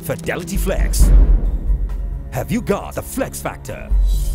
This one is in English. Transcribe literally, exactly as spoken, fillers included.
Fidelity Flex. Have you got the flex factor?